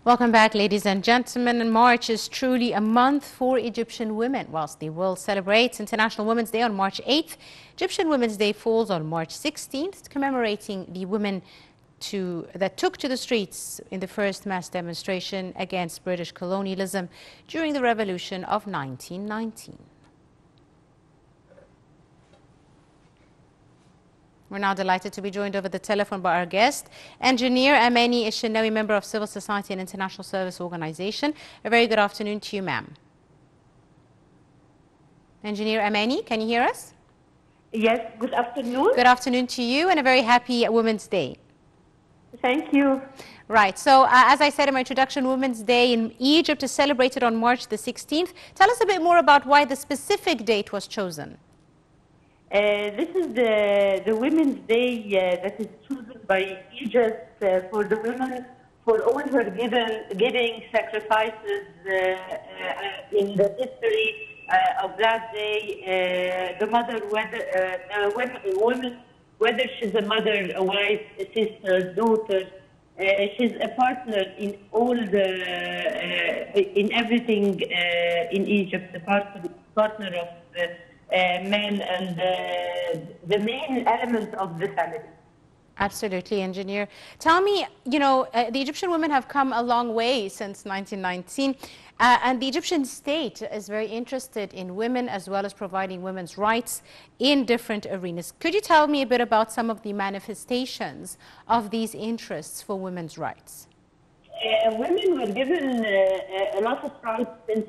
Welcome back, ladies and gentlemen. And March is truly a month for Egyptian women. Whilst the world celebrates International Women's Day on March 8th, Egyptian Women's Day falls on March 16th, commemorating the women that took to the streets in the first mass demonstration against British colonialism during the revolution of 1919. We're now delighted to be joined over the telephone by our guest, Engineer Amani Elshnawi, member of Civil Society and International Service Organization. A very good afternoon to you, ma'am. Engineer Amani, can you hear us? Yes, good afternoon. Good afternoon to you, and a very happy Women's Day. Thank you. Right, so as I said in my introduction, Women's Day in Egypt is celebrated on March the 16th. Tell us a bit more about why the specific date was chosen. This is the Women's Day that is chosen by Egypt for the women for all her giving sacrifices in the history of that day. The mother, woman, whether she's a mother, a wife, a sister, daughter, she's a partner in all in everything in Egypt. The partner of men and the main element of the family. Absolutely, Engineer. Tell me, the Egyptian women have come a long way since 1919, and the Egyptian state is very interested in women as well as providing women's rights in different arenas. Could you tell me a bit about some of the manifestations of these interests for women's rights? Women were given a lot of rights since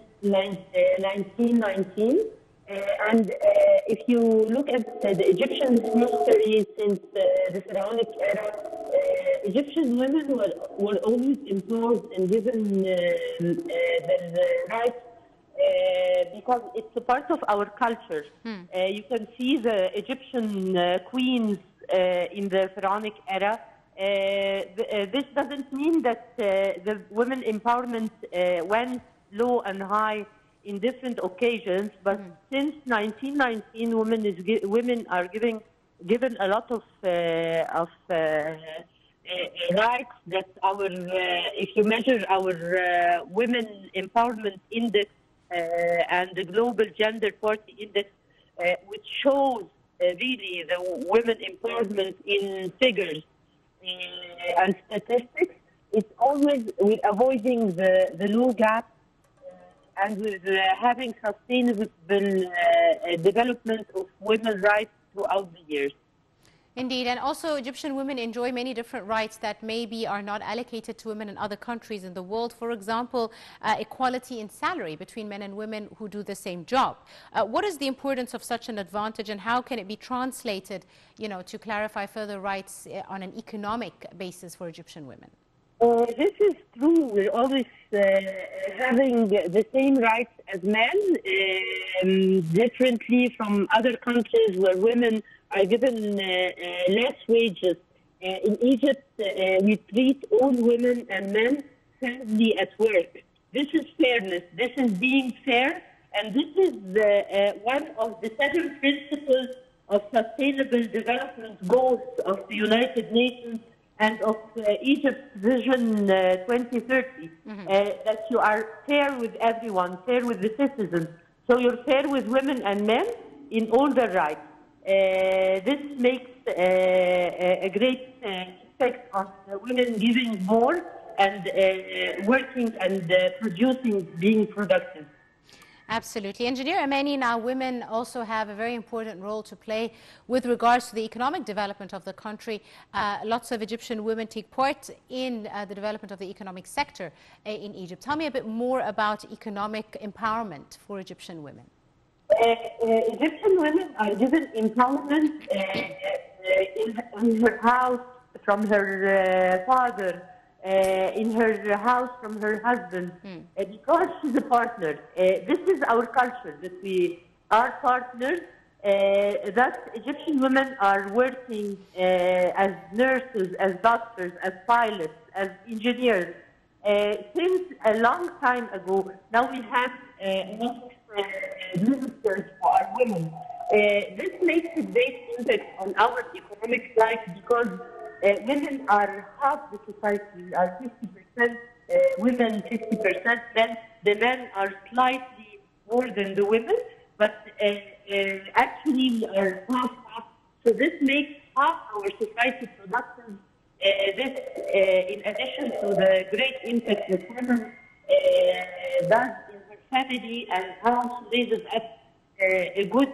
1919. And if you look at the Egyptian history since the Pharaonic era, Egyptian women were always employed and given the rights because it's a part of our culture. You can see the Egyptian queens in the Pharaonic era. This doesn't mean that the women empowerment went low and high in different occasions, but since 1919, women are given a lot of rights that if you measure our women empowerment index and the global gender parity index, which shows really the women empowerment in figures and statistics, it's always with avoiding the low gap and with having sustainable development of women's rights throughout the years. Indeed, and also Egyptian women enjoy many different rights that maybe are not allocated to women in other countries in the world. For example, equality in salary between men and women who do the same job. What is the importance of such an advantage, and how can it be translated, to clarify further rights on an economic basis for Egyptian women? This is true. We're always having the same rights as men, differently from other countries where women are given less wages. In Egypt, we treat all women and men fairly at work. This is fairness. This is being fair, and this is one of the 7 principles of sustainable development goals of the United Nations and of Egypt's Vision 2030, that you are fair with everyone, fair with the citizens. So you're fair with women and men in all their rights. This makes a great effect on women giving more and working and producing, being productive. Absolutely. Engineer Amani, now women also have a very important role to play with regards to the economic development of the country. Lots of Egyptian women take part in the development of the economic sector in Egypt. Tell me a bit more about economic empowerment for Egyptian women. Egyptian women are given empowerment in her house from her father, in her house from her husband, because she's a partner. This is our culture, that we are partners, that Egyptian women are working as nurses, as doctors, as pilots, as engineers. Since a long time ago, now we have enough ministers who are women. This makes a great impact on our economic life because women are half the society, are 50% women 50%, then the men are slightly more than the women, but actually we are half. So this makes half our society productive. This, in addition to the great impact that women does in her family and how she raises up a good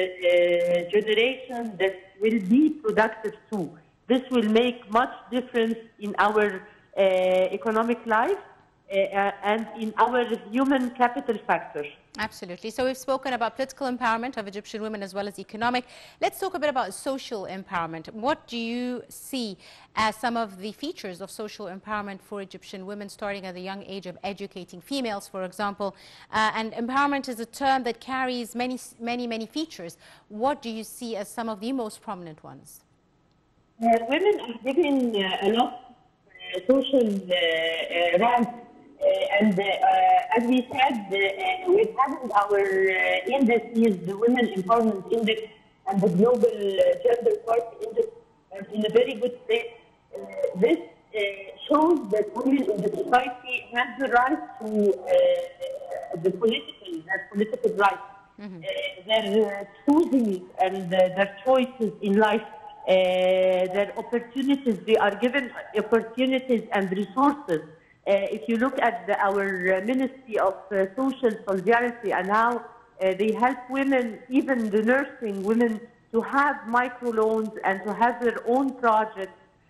generation that will be productive too. This will make much difference in our economic life and in our human capital factor. Absolutely. So we've spoken about political empowerment of Egyptian women as well as economic. Let's talk a bit about social empowerment. What do you see as some of the features of social empowerment for Egyptian women, starting at the young age of educating females, for example? And empowerment is a term that carries many features. What do you see as some of the most prominent ones? Women are given a lot of social rights. And as we said, with having our indices, the Women Empowerment Index and the Global Gender Equality Index are in a very good place. This shows that women in the society have the right to the political rights. Mm-hmm. Their choosing and their choices in life, their opportunities, they are given opportunities and resources. If you look at our Ministry of Social Solidarity and how they help women, even the nursing women, to have microloans and to have their own projects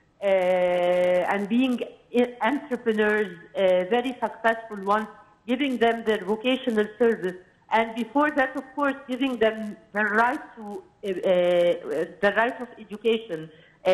and being entrepreneurs, very successful ones, giving them their vocational service. And before that, of course, giving them the right to the right of education.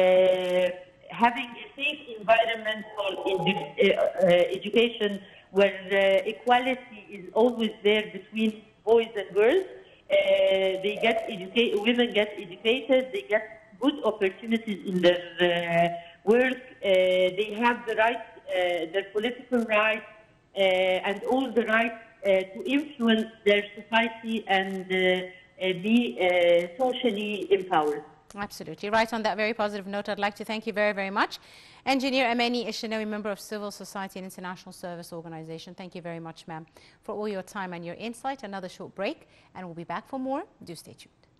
Having a safe environment for education where equality is always there between boys and girls. They get women get educated, they get good opportunities in their work, they have the right, their political rights, and all the rights to influence their society and be socially empowered. Absolutely. Right, on that very positive note, I'd like to thank you very much. Engineer Ameni Eshinawi, member of Civil Society and International Service Organization. Thank you very much, ma'am, for all your time and your insight. Another short break, and we'll be back for more. Do stay tuned.